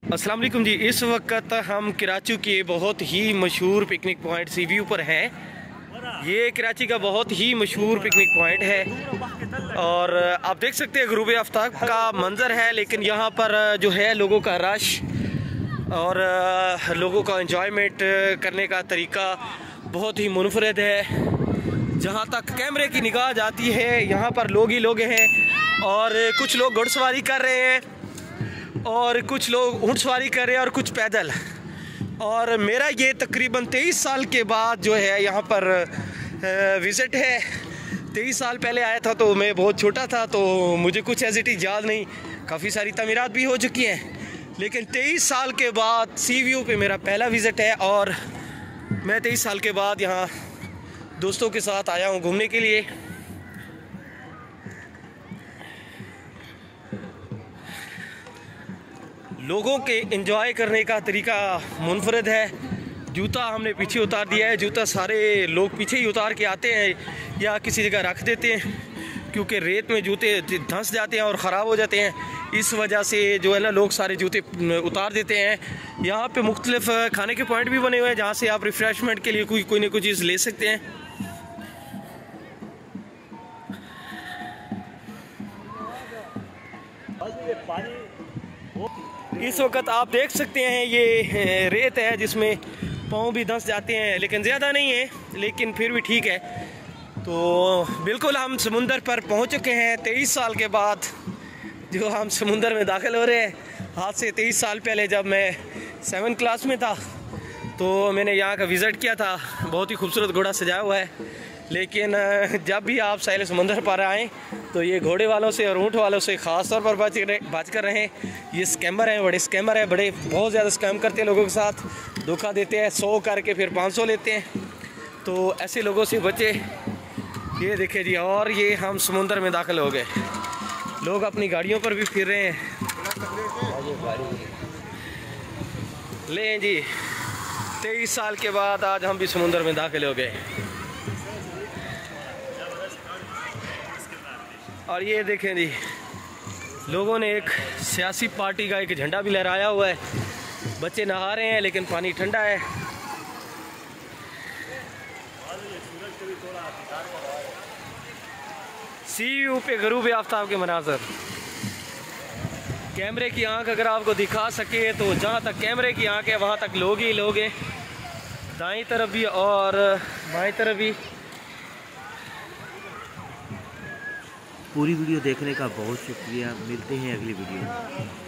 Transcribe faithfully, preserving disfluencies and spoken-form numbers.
अस्सलाम वालेकुम जी। इस वक्त हम कराची के बहुत ही मशहूर पिकनिक पॉइंट सी व्यू पर हैं। ये कराची का बहुत ही मशहूर पिकनिक पॉइंट है और आप देख सकते हैं गुरूब आफ्ताब का मंज़र है, लेकिन यहाँ पर जो है लोगों का रश और लोगों का एंजॉयमेंट करने का तरीका बहुत ही मुनफरद है। जहाँ तक कैमरे की निगाह जाती है यहाँ पर लोग ही लोग हैं और कुछ लोग घुड़सवारी कर रहे हैं और कुछ लोग ऊँट सवारी कर रहे हैं और कुछ पैदल। और मेरा ये तकरीबन तेईस साल के बाद जो है यहाँ पर विज़िट है। तेईस साल पहले आया था तो मैं बहुत छोटा था, तो मुझे कुछ एज इट इज़ याद नहीं। काफ़ी सारी तमीरात भी हो चुकी हैं, लेकिन तेईस साल के बाद सी व्यू पे मेरा पहला विज़िट है और मैं तेईस साल के बाद यहाँ दोस्तों के साथ आया हूँ घूमने के लिए। लोगों के एंजॉय करने का तरीका मुनफरद है। जूता हमने पीछे उतार दिया है। जूता सारे लोग पीछे ही उतार के आते हैं या किसी जगह रख देते हैं, क्योंकि रेत में जूते धंस जाते हैं और ख़राब हो जाते हैं। इस वजह से जो है ना लोग सारे जूते उतार देते हैं। यहाँ पे मुख्तलिफ खाने के पॉइंट भी बने हुए हैं जहाँ से आप रिफ़्रेशमेंट के लिए कोई कोई ना कोई चीज़ ले सकते हैं। इस वक्त आप देख सकते हैं ये रेत है जिसमें पाँव भी धंस जाते हैं, लेकिन ज़्यादा नहीं है, लेकिन फिर भी ठीक है। तो बिल्कुल हम समुंदर पर पहुंच चुके हैं तेईस साल के बाद, जो हम समुंदर में दाखिल हो रहे हैं। आज से तेईस साल पहले जब मैं सेवन क्लास में था तो मैंने यहाँ का विज़िट किया था। बहुत ही खूबसूरत घोड़ा सजाया हुआ है, लेकिन जब भी आप साहिल समुंदर पर आएँ तो ये घोड़े वालों से और ऊँट वालों से ख़ास तौर पर बच बच कर रहें। ये स्कैमर हैं, बड़े स्कैमर हैं, बड़े बहुत ज़्यादा स्कैम करते हैं, लोगों के साथ धोखा देते हैं, सौ करके फिर पाँच सौ लेते हैं। तो ऐसे लोगों से बचे। ये देखिए जी, और ये हम समुंदर में दाखिल हो गए। लोग अपनी गाड़ियों पर भी फिर रहे हैं। लें जी, तेईस साल के बाद आज हम भी समुंदर में दाखिल हो गए। और ये देखें जी, लोगों ने एक सियासी पार्टी का एक झंडा भी लहराया हुआ है। बच्चे नहा रहे हैं लेकिन पानी ठंडा है। सी व्यू पे गरूब आफ्ताब के मनाज़र। कैमरे की आंख अगर आपको दिखा सके तो जहाँ तक कैमरे की आंख है वहाँ तक लोग ही लोग हैं, दाईं तरफ भी और बाईं तरफ भी। पूरी वीडियो देखने का बहुत शुक्रिया। मिलते हैं अगली वीडियो में।